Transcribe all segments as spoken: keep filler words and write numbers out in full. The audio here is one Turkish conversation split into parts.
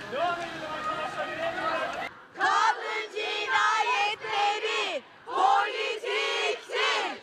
Kadın cinayetleri politiktir.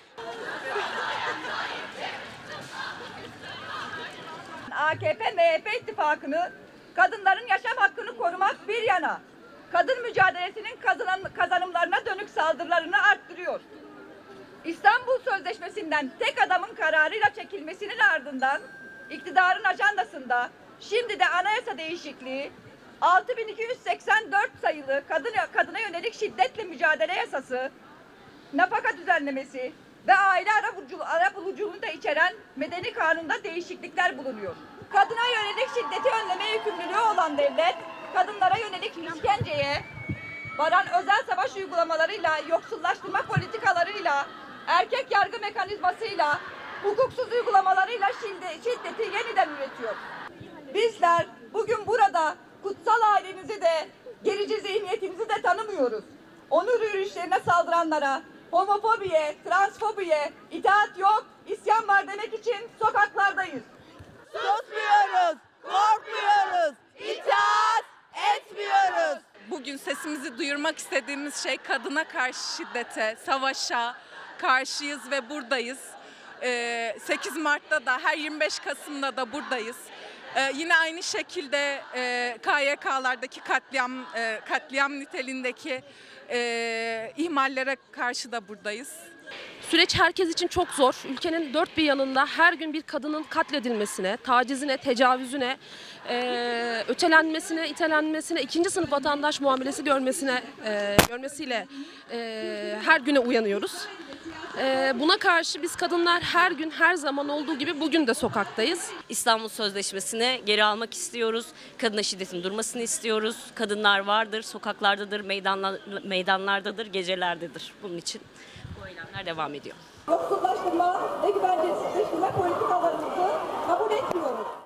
A K P M H P ittifakını kadınların yaşam hakkını korumak bir yana, kadın mücadelesinin kazanımlarına dönük saldırılarını arttırıyor. İstanbul Sözleşmesi'nden tek adamın kararıyla çekilmesinin ardından iktidarın ajandasında şimdi de anayasa değişikliği, altı bin iki yüz seksen dört sayılı kadın, kadına yönelik şiddetle mücadele yasası, nafaka düzenlemesi ve aile arabuluculuğunu da içeren medeni kanunda değişiklikler bulunuyor. Kadına yönelik şiddeti önleme yükümlülüğü olan devlet, kadınlara yönelik işkenceye varan özel savaş uygulamalarıyla, yoksullaştırma politikalarıyla, erkek yargı mekanizmasıyla, hukuksuz uygulamalarıyla şiddeti yeniden üretiyor. Bizler bugün burada kutsal ailemizi de, gerici zihniyetimizi de tanımıyoruz. Onur yürüyüşlerine saldıranlara, homofobiye, transfobiye, itaat yok, isyan var demek için sokaklardayız. Susmuyoruz, korkmuyoruz, itaat etmiyoruz. Bugün sesimizi duyurmak istediğimiz şey kadına karşı şiddete, savaşa karşıyız ve buradayız. sekiz Mart'ta da her yirmi beş Kasım'da da buradayız. Yine aynı şekilde K Y K'lardaki katliam, katliam niteliğindeki ihmallere karşı da buradayız. Süreç herkes için çok zor. Ülkenin dört bir yanında her gün bir kadının katledilmesine, tacizine, tecavüzüne, e, ötelenmesine, itelenmesine, ikinci sınıf vatandaş muamelesi görmesine, e, görmesiyle e, her güne uyanıyoruz. E, buna karşı biz kadınlar her gün, her zaman olduğu gibi bugün de sokaktayız. İstanbul Sözleşmesi'ni geri almak istiyoruz. Kadına şiddetin durmasını istiyoruz. Kadınlar vardır, sokaklardadır, meydanlar, meydanlardadır, gecelerdedir. Bunun için bu eylemler devam ediyor. Yoksullaştırma ve güvencesizleştirme politikalarımızı kabul etmiyoruz.